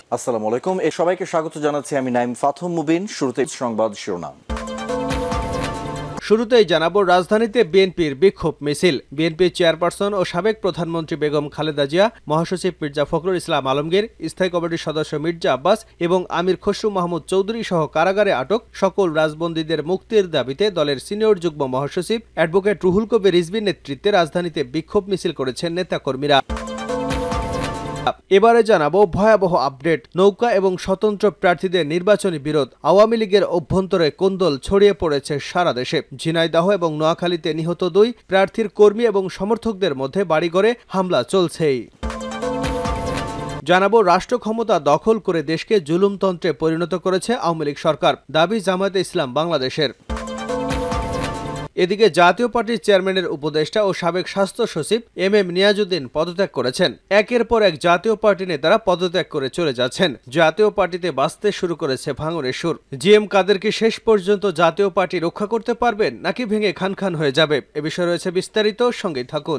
আসসালামু আলাইকুম। সবাইকে স্বাগত জানাচ্ছি আমি নাইম ফাথম মুবিন। শুরুতেই সংবাদ শিরোনাম। শুরুতেই জানাবো, রাজধানীতে বিএনপির বিক্ষোভ মিছিল। বিএনপির চেয়ারপারসন ও সাবেক প্রধানমন্ত্রী বেগম খালেদা জিয়া, মহাসচিব মির্জা ফখরুল ইসলাম আলমগীর, স্থায়ী কমিটির সদস্য মির্জা আব্বাস এবং আমির খসরু মাহমুদ চৌধুরী সহ কারাগারে আটক সকল রাজবন্দীদের মুক্তির দাবিতে দলের সিনিয়র যুগ্ম মহাসচিব অ্যাডভোকেট রুহুল কবির রিজভীর নেতৃত্বে রাজধানীতে বিক্ষোভ মিছিল করেছেন নেতাকর্মীরা। এবারে জানাবো ভয়াবহ আপডেট। নৌকা এবং স্বতন্ত্র প্রার্থীদের নির্বাচনী বিরোধ। আওয়ামী লীগের অভ্যন্তরে কোন্দল ছড়িয়ে পড়েছে সারা দেশে। ঝিনাইদহ এবং নোয়াখালীতে নিহত 2 প্রার্থীর কর্মী এবং সমর্থকদের মধ্যে বাড়িঘরে হামলা চলছেই। জানাবো, রাষ্ট্র ক্ষমতা দখল করে দেশকে জুলুমতন্ত্রে পরিণত করেছে আওয়ামী লীগ সরকার, দাবি জামায়াতে ইসলাম বাংলাদেশের। এদিকে জাতীয় পার্টির চেয়ারম্যানের উপদেষ্টা ও সাবেক স্বাস্থ্য সচিব এম নিয়াজউদ্দিন পদত্যাগ করেছেন। একের পর এক জাতীয় পার্টি নেতারা পদত্যাগ করে চলে যাচ্ছেন। জাতীয় পার্টিতে বাঁচতে শুরু করেছে ভাঙনের সুর। জিএম কাদের কি শেষ পর্যন্ত জাতীয় পার্টি রক্ষা করতে পারবেন নাকি ভেঙে খান খান হয়ে যাবে? এ বিষয়ে রয়েছে বিস্তারিত, সঙ্গেই থাকুন।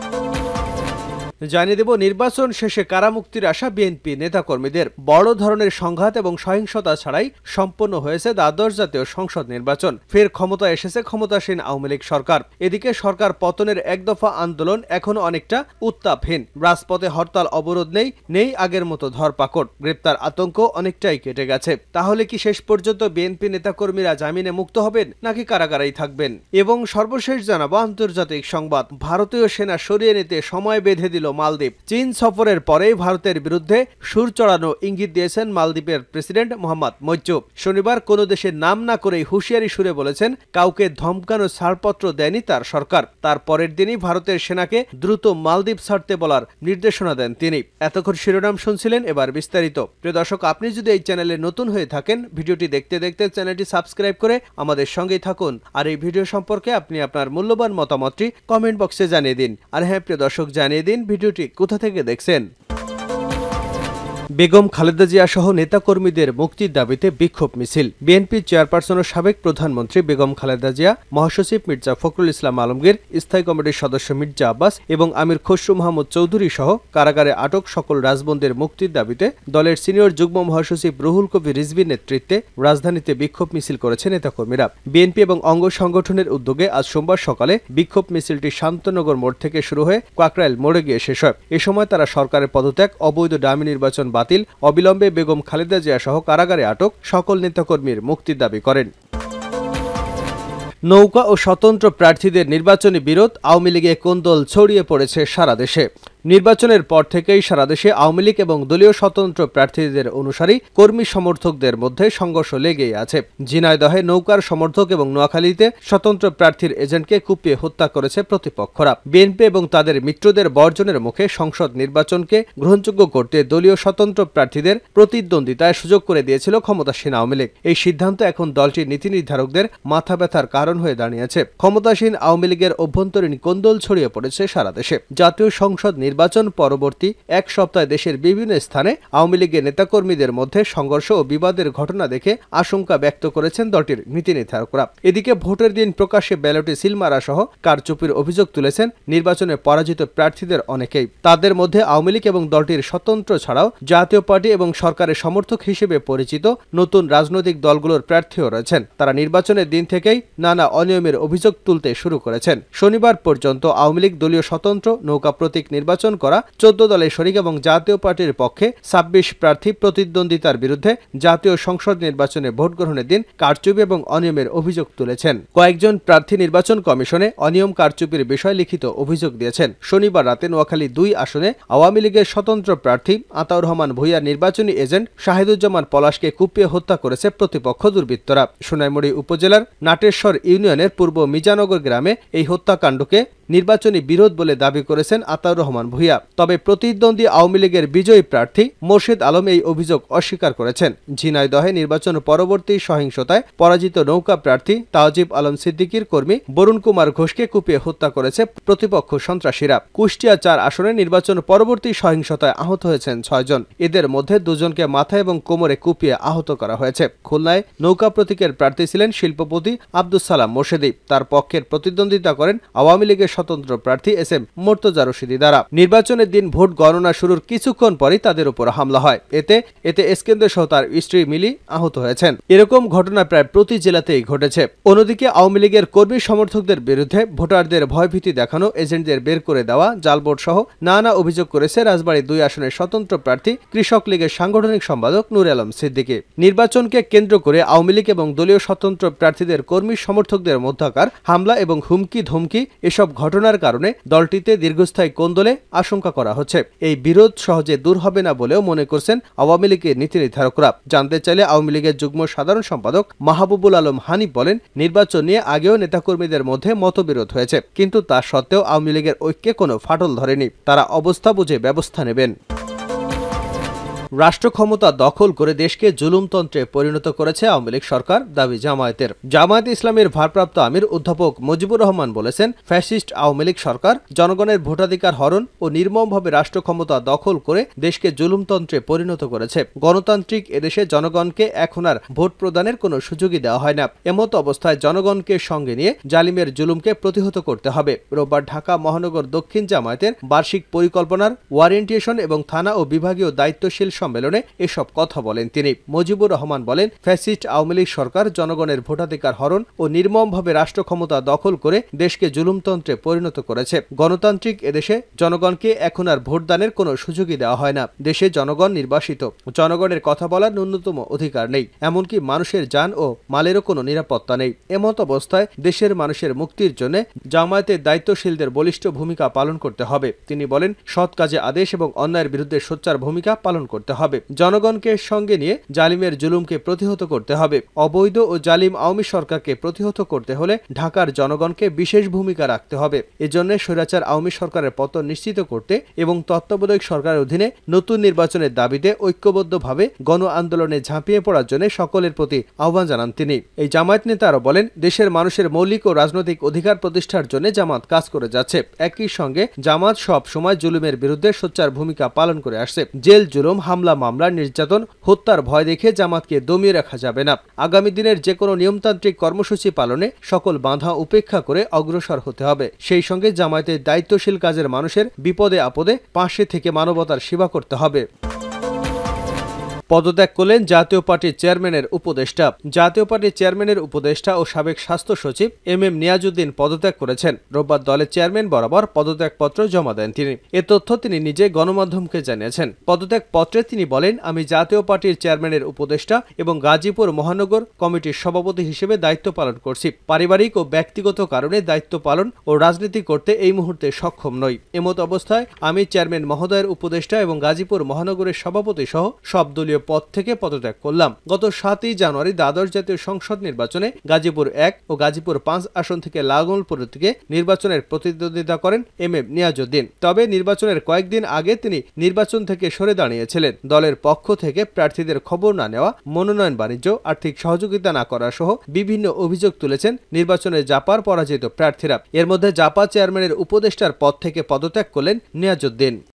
জানিয়ে দেব, নির্বাচন শেষে কারামুক্তির আশা বিএনপি নেতাকর্মীদের। বড় ধরনের সংঘাত এবং সহিংসতা ছাড়াই সম্পন্ন হয়েছে দ্বাদশ জাতীয় সংসদ নির্বাচন। ফের ক্ষমতায় এসেছে ক্ষমতাসীন আওয়ামী লীগ সরকার। এদিকে সরকার পতনের এক দফা আন্দোলন এখনো অনেকটা উত্তাপহীন। রাজপথে হরতাল অবরোধ নেই আগের মতো ধরপাকড়। গ্রেপ্তার আতঙ্ক অনেকটাই কেটে গেছে। তাহলে কি শেষ পর্যন্ত বিএনপি নেতাকর্মীরা জামিনে মুক্ত হবেন নাকি কারাগারেই থাকবেন? এবং সর্বশেষ জানাবো আন্তর্জাতিক সংবাদ। ভারতীয় সেনা সরিয়ে নিতে সময় বেঁধে দিল মালদ্বীপ। চীন সফরের পরেই ভারতের বিরুদ্ধে সুর চড়ানো ইঙ্গিত দিয়েছেন মালদ্বীপের প্রেসিডেন্ট মোহাম্মদ মৈচু। শনিবার কোনো দেশের নাম না করেই হুঁশিয়ারি সুরে বলেছেন, কাউকে ধমকানো ছাড়পত্র দেয়নি তার সরকার। তার পরের দিনই ভারতের সেনাকে দ্রুত মালদ্বীপ ছাড়তে বলার নির্দেশনা দেন তিনি। এতক্ষণ শিরোনাম শুনছিলেন, এবার বিস্তারিত। প্রিয় দর্শক, আপনি যদি এই চ্যানেলে নতুন হয়ে থাকেন, ভিডিওটি দেখতে দেখতে চ্যানেলটি সাবস্ক্রাইব করে আমাদের সঙ্গেই থাকুন। আর এই ভিডিও সম্পর্কে আপনি আপনার মূল্যবান মতামতটি কমেন্ট বক্সে জানিয়ে দিন। আর হ্যাঁ প্রিয় দর্শক, জানিয়ে দিন ভিডিওটি কোথা থেকে দেখছেন। বেগম খালেদা জিয়া সহ নেতাকর্মীদের মুক্তির দাবিতে বিক্ষোভ মিছিল। বিএনপির চেয়ারপারসন ও সাবেক প্রধানমন্ত্রী বেগম খালেদা জিয়া, মহাসচিব মির্জা ফখরুল ইসলাম আলমগীর, স্থায়ী কমিটির সদস্য মির্জা আব্বাস এবং আমির খসরু মাহমুদ চৌধুরী সহ কারাগারে আটক সকল রাজবন্দীর মুক্তির দাবিতে দলের সিনিয়র যুগ্ম মহাসচিব রুহুল কবির রিজভীর নেতৃত্বে রাজধানীতে বিক্ষোভ মিছিল করেছে নেতাকর্মীরা। বিএনপি এবং অঙ্গ সংগঠনের উদ্যোগে আজ সোমবার সকালে বিক্ষোভ মিছিলটি শান্তনগর মোড় থেকে শুরু হয়ে কাকরাইল মোড়ে গিয়ে শেষ হয়। এ সময় তারা সরকারের পদত্যাগ, অবৈধ ডামি নির্বাচন বাতিল, অবিলম্বে বেগম খালেদা জিয়া সহ কারাগারে আটক সকল নেতাকর্মীর মুক্তির দাবি করেন। নৌকা ও স্বতন্ত্র প্রার্থীদের নির্বাচনী বিরোধ। আওয়ামী লীগে কোন্দল ছড়িয়ে পড়েছে সারা দেশে। নির্বাচনের পর থেকেই সারা দেশে আওয়ামী লীগ এবং দলীয় স্বতন্ত্র প্রার্থীদের অনুসারী কর্মী সমর্থকদের মধ্যে সংঘর্ষ লেগেই আছে। ঝিনাইদহে নৌকার সমর্থক এবং নোয়াখালীতে স্বতন্ত্র প্রার্থীর এজেন্টকে কুপিয়ে হত্যা করেছে প্রতিপক্ষরা। বিএনপি এবং তাদের মিত্রদের বর্জনের মুখে সংসদ নির্বাচনকে গ্রহণযোগ্য করতে দলীয় স্বতন্ত্র প্রার্থীদের প্রতিদ্বন্দ্বিতায় সুযোগ করে দিয়েছিল ক্ষমতাসীন আওয়ামী লীগ। এই সিদ্ধান্ত এখন দলটির নীতি নির্ধারকদের মাথা ব্যথার কারণ হয়ে দাঁড়িয়েছে। ক্ষমতাসীন আওয়ামী লীগের অভ্যন্তরীণ কোন্দল ছড়িয়ে পড়েছে সারা দেশে। জাতীয় সংসদ নির্বাচন পরবর্তী এক সপ্তাহে দেশের বিভিন্ন স্থানে আওয়ামী লীগের নেতাকর্মীদের মধ্যে সংঘর্ষ ও বিবাদের ঘটনা দেখে আশঙ্কা ব্যক্ত করেছেন দলটির নীতি নির্ধারকরা। এদিকে ভোটের দিন প্রকাশ্যে ব্যালটে সিল মারা সহ কারচুপির অভিযোগ তুলেছেন নির্বাচনে পরাজিত প্রার্থীদের অনেকেই। তাদের মধ্যে আওয়ামী লীগ এবং দলটির স্বতন্ত্র ছাড়াও জাতীয় পার্টি এবং সরকারের সমর্থক হিসেবে পরিচিত নতুন রাজনৈতিক দলগুলোর প্রার্থীও রয়েছেন। তারা নির্বাচনের দিন থেকেই নানা অনিয়মের অভিযোগ তুলতে শুরু করেছেন। শনিবার পর্যন্ত আওয়ামী লীগ দলীয় স্বতন্ত্র নৌকা প্রতীক নির্বাচন করা 14 দলের শরিক এবং জাতীয় পার্টির পক্ষে 26 প্রার্থী প্রতিদ্বন্দ্বিতার বিরুদ্ধে জাতীয় সংসদ নির্বাচনে ভোট গ্রহণের দিন কারচুপি এবং অনিয়মের অভিযোগ তুলেছেন। কয়েকজন প্রার্থী নির্বাচন কমিশনে অনিয়ম কারচুপির বিষয়ে লিখিত অভিযোগ দিয়েছেন। শনিবার রাতে নোয়াখালী 2 আসনে আওয়ামী লীগের স্বতন্ত্র প্রার্থী আতাউর রহমান ভূঁইয়ার নির্বাচনী এজেন্ট শাহিদুজ্জামান পলাশকে কুপিয়ে হত্যা করেছে প্রতিপক্ষ দুর্বৃত্তরা। সোনাইমুড়ি উপজেলার নাটেশ্বর ইউনিয়নের পূর্ব মিজানগর গ্রামে এই হত্যাকাণ্ডকে নির্বাচনী বিরোধ বলে দাবি করেছেন আতাউর রহমান ভূঁইয়া। তবে প্রতিদ্বন্দ্বী আওয়ামী লীগের বিজয়ী প্রার্থী মোর্শেদ আলম এই অভিযোগ অস্বীকার করেছেন। ঝিনাইদহে নির্বাচন পরবর্তী সহিংসতায় পরাজিত নৌকা প্রার্থী তাওজিব আলম সিদ্দিকীর কর্মী বরুণ কুমার ঘোষকে কুপিয়ে হত্যা করেছে প্রতিপক্ষ সন্ত্রাসীরা। কুষ্টিয়া 4 আসনে নির্বাচন পরবর্তী সহিংসতায় আহত হয়েছেন 6 জন। এদের মধ্যে 2 জনকে মাথা এবং কোমরে কুপিয়ে আহত করা হয়েছে। খুলনায় নৌকা প্রতীকের প্রার্থী ছিলেন শিল্পপতি আব্দুস সালাম মোর্শেদি। তার পক্ষের প্রতিদ্বন্দ্বিতা করেন আওয়ামী লীগের স্বতন্ত্র প্রার্থী এস এম মোর্তজা রশিদি দ্বারা। নির্বাচনের দিন ভোট গণনা শুরুর কিছুক্ষণ পরই তাদের উপর হামলা হয়। এতে এসকেন্দর সহ তার স্ত্রী মিলি আহত হয়েছেন। এরকম ঘটনা প্রায় প্রতি জেলাতেই ঘটেছে। অন্যদিকে আওয়ামী লীগের কর্মী সমর্থকদের বিরুদ্ধে ভোটারদের ভয়ভীতি দেখানো, এজেন্টদের বের করে দেওয়া, জাল ভোট সহ নানা অভিযোগ করেছে রাজবাড়ী 2 আসনের স্বতন্ত্র প্রার্থী কৃষক লীগের সাংগঠনিক সম্পাদক নূর আলম সিদ্দিকী। নির্বাচনকে কেন্দ্র করে আওয়ামী লীগ এবং দলীয় স্বতন্ত্র প্রার্থীদের কর্মী সমর্থকদের মধ্যকার হামলা এবং হুমকি ধমকি এসব ঘটনার কারণে দলটিতে দীর্ঘস্থায়ী কোন্দলে আশঙ্কা করা হচ্ছে। এই বিরোধ সহজে দূর হবে না বলেও মনে করছেন আওয়ামী লীগের নীতি নির্ধারকরা। জানতে চাইলে আওয়ামী লীগের যুগ্ম সাধারণ সম্পাদক মাহবুবুল আলম হানিফ বলেন, নির্বাচন নিয়ে আগেও নেতাকর্মীদের মধ্যে মতবিরোধ হয়েছে, কিন্তু তা সত্ত্বেও আওয়ামী লীগের ঐক্যে কোনো ফাটল ধরেনি। তারা অবস্থা বুঝে ব্যবস্থা নেবেন। রাষ্ট্র ক্ষমতা দখল করে দেশকে জুলুমতন্ত্রে পরিণত করেছে আওয়ামী লীগ সরকার, দাবি জামায়াতের। জামায়াতে ইসলামীর ভারপ্রাপ্ত আমির অধ্যাপক মুজিবুর রহমান বলেছেন, ফ্যাসিস্ট আওয়ামী লীগ সরকার জনগণের ভোটাধিকার হরণ ও নির্মমভাবে রাষ্ট্র ক্ষমতা দখল করে দেশকে জুলুমতন্ত্রে পরিণত করেছে। গণতান্ত্রিক এদেশে জনগণকে এখন আর ভোট প্রদানের কোনো সুযোগই দেওয়া হয় না। এমত অবস্থায় জনগণকে সঙ্গে নিয়ে জালিমের জুলুমকে প্রতিহত করতে হবে। রোববার ঢাকা মহানগর দক্ষিণ জামায়াতের বার্ষিক পরিকল্পনার ওয়ারেন্টিয়েশন এবং থানা ও বিভাগীয় দায়িত্বশীল সম্মেলনে এসব কথা বলেন তিনি। মুজিবুর রহমান বলেন, ফ্যাসিস্ট আওয়ামী লীগ সরকার জনগণের ভোটাধিকার হরণ ও নির্মমভাবে রাষ্ট্র ক্ষমতা দখল করে দেশকে জুলুমতন্ত্রে পরিণত করেছে। গণতান্ত্রিক এদেশে জনগণকে এখন আর ভোটদানের কোনো সুযোগই দেওয়া হয় না। দেশে জনগণ নির্বাসিত, জনগণের কথা বলার ন্যূনতম অধিকার নেই, এমনকি মানুষের জান ও মালেরও কোনো নিরাপত্তা নেই। এমত অবস্থায় দেশের মানুষের মুক্তির জন্য জামায়াতের দায়িত্বশীলদের বলিষ্ঠ ভূমিকা পালন করতে হবে। তিনি বলেন, সৎ কাজে আদেশ এবং অন্যায়ের বিরুদ্ধে সোচ্চার ভূমিকা পালন করতে হবে। জনগণকে সঙ্গে নিয়ে জালিমের জুলুমকে প্রতিহত করতে হবে। অবৈধ ও জালিম আওয়ামী সরকারকে প্রতিহত করতে হলে ঢাকার জনগণকে বিশেষ ভূমিকা রাখতে হবে। এজন্য স্বৈরাচার আওয়ামী সরকারের পতন নিশ্চিত করতে এবং তত্ত্বাবধায়ক সরকারের অধীনে নতুন নির্বাচনের দাবিতে ঐক্যবদ্ধভাবে গণ আন্দোলনে ঝাঁপিয়ে পড়ার জন্য সকলের প্রতি আহ্বান জানান তিনি। এই জামায়াত নেতা আরো বলেন, দেশের মানুষের মৌলিক ও রাজনৈতিক অধিকার প্রতিষ্ঠার জন্য জামাত কাজ করে যাচ্ছে। একই সঙ্গে জামাত সব সময় জুলুমের বিরুদ্ধে সোচ্চার ভূমিকা পালন করে আসছে। জেল জুলুম, হামলা, মামলা, নির্যাতন, হত্যার ভয় দেখে জামাতকে দমিয়ে রাখা যাবে না। আগামী দিনের যে কোনো নিয়মতান্ত্রিক কর্মসূচি পালনে সকল বাধা উপেক্ষা করে অগ্রসর হতে হবে। সেই সঙ্গে জামায়াতের দায়িত্বশীল কাজের মানুষের বিপদে আপদে পাশে থেকে মানবতার সেবা করতে হবে। পদত্যাগ করলেন জাতীয় পার্টির চেয়ারম্যানের উপদেষ্টা। জাতীয় পার্টির চেয়ারম্যানের উপদেষ্টা ও সাবেক স্বাস্থ্য সচিব এম নিয়াজউদ্দিন পদত্যাগ করেছেন। রোববার দলের চেয়ারম্যান বরাবর পদত্যাগপত্র জমা দেন তিনি। এ তথ্য তিনি নিজে গণমাধ্যমকে জানিয়েছেন। পদত্যাগপত্রে তিনি বলেন, আমি জাতীয় পার্টির চেয়ারম্যানের উপদেষ্টা এবং গাজীপুর মহানগর কমিটির সভাপতি হিসেবে দায়িত্ব পালন করছি। পারিবারিক ও ব্যক্তিগত কারণে দায়িত্ব পালন ও রাজনীতি করতে এই মুহূর্তে সক্ষম নই। এমত অবস্থায় আমি চেয়ারম্যান মহোদয়ের উপদেষ্টা এবং গাজীপুর মহানগরের সভাপতি সহ সব দলীয় পদ থেকে পদত্যাগ করলাম। গত 7 জানুয়ারি দ্বাদশ জাতীয় সংসদ নির্বাচনে গাজীপুর 1 ও গাজীপুর 5 আসন থেকে লাঙ্গলপুর থেকে নির্বাচনের প্রতিদ্বন্দ্বিতা করেন এম নিয়াজউদ্দিন। তবে নির্বাচনের কয়েকদিন আগে তিনি নির্বাচন থেকে সরে দাঁড়িয়েছিলেন। দলের পক্ষ থেকে প্রার্থীদের খবর না নেওয়া, মনোনয়ন বাণিজ্য, আর্থিক সহযোগিতা না করা সহ বিভিন্ন অভিযোগ তুলেছেন নির্বাচনে জাপার পরাজিত প্রার্থীরা। এর মধ্যে জাপা চেয়ারম্যানের উপদেষ্টার পদ থেকে পদত্যাগ করলেন নিয়াজউদ্দিন।